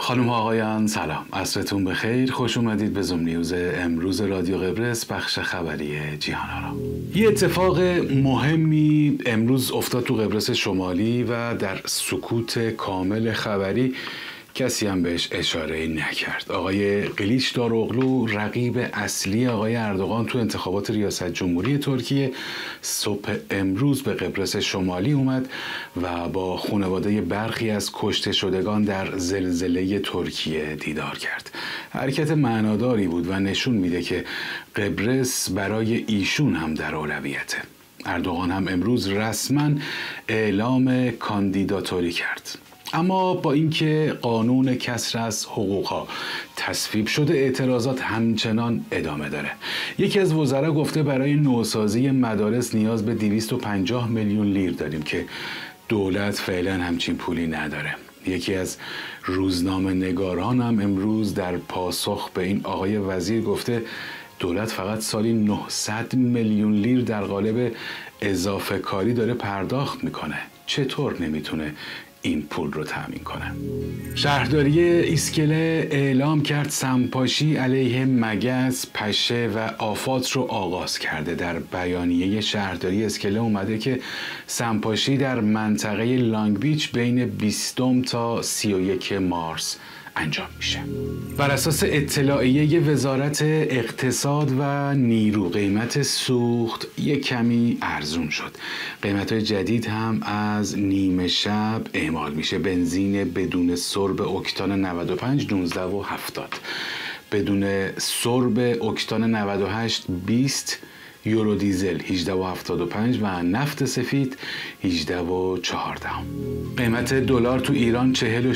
خانم ها آقایان سلام، عصرتون بخیر. خوش اومدید به زوم نیوز امروز رادیو قبرس، بخش خبری جهان آرام. یه اتفاق مهمی امروز افتاد تو قبرس شمالی و در سکوت کامل خبری کسی هم بهش اشاره نکرد. آقای قلیچداروغلو، رقیب اصلی آقای اردوغان تو انتخابات ریاست جمهوری ترکیه، صبح امروز به قبرس شمالی اومد و با خانواده برخی از کشته شدگان در زلزله ترکیه دیدار کرد. حرکت معناداری بود و نشون میده که قبرس برای ایشون هم در اولویته. اردوغان هم امروز رسما اعلام کاندیداتوری کرد. اما با اینکه قانون کسر از حقوقها تصویب شده، اعتراضات همچنان ادامه داره. یکی از وزرا گفته برای نوسازی مدارس نیاز به 250 میلیون لیر داریم که دولت فعلا همچین پولی نداره. یکی از روزنامه نگاران هم امروز در پاسخ به این آقای وزیر گفته دولت فقط سالی 900 میلیون لیر در قالب اضافه کاری داره پرداخت میکنه. چطور نمیتونه این پول رو تامین کنه؟ شهرداری اسکله اعلام کرد سمپاشی علیه مگس، پشه و آفات رو آغاز کرده. در بیانیه شهرداری اسکله اومده که سمپاشی در منطقه لانگ بیچ بین 20 تا 31 مارس انجام میشه. بر اساس اطلاعیه وزارت اقتصاد و نیرو، قیمت سوخت یک کمی ارزون شد. قیمت‌های جدید هم از نیمه شب اعمال میشه. بنزین بدون سرب اکتان 95 19.70، بدون سرب اکتان 98 20، یورو دیزل 18.75 و نفت سفید 18.14. قیمت دلار تو ایران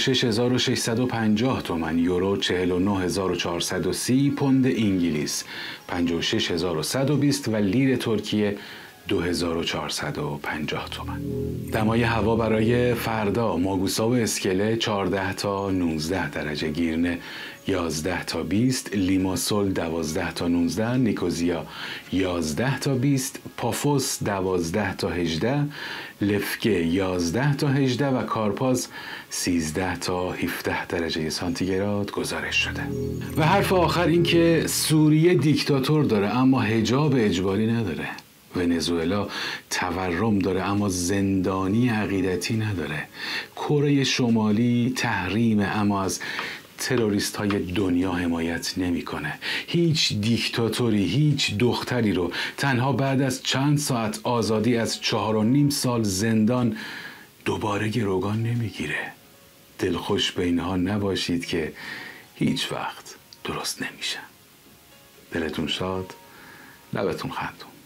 46650 تومان، یورو 49430، پوند انگلیس 56120 و لیر ترکیه 2450 تومان. دمای هوا برای فردا: ماگوسا و اسکله 14 تا 19 درجه، گیرنه 11 تا 20، لیماسول 12 تا 19، نیکوزیا 11 تا 20، پافوس 12 تا 18، لفکه 11 تا 18 و کارپاز 13 تا 17 درجه سانتیگراد گزارش شده. و حرف آخر این که سوریه دیکتاتور داره اما حجاب اجباری نداره. ونزوئلا تورم داره اما زندانی عقیدتی نداره. کره شمالی تحریم اما از تروریست های دنیا حمایت نمیکنه. هیچ دیکتاتوری هیچ دختری رو تنها بعد از چند ساعت آزادی از 4.5 سال زندان دوباره گروگان نمیگیره. دلخوش به اینها نباشید که هیچ وقت درست نمیشه. دلتون شاد، لبتون خندون.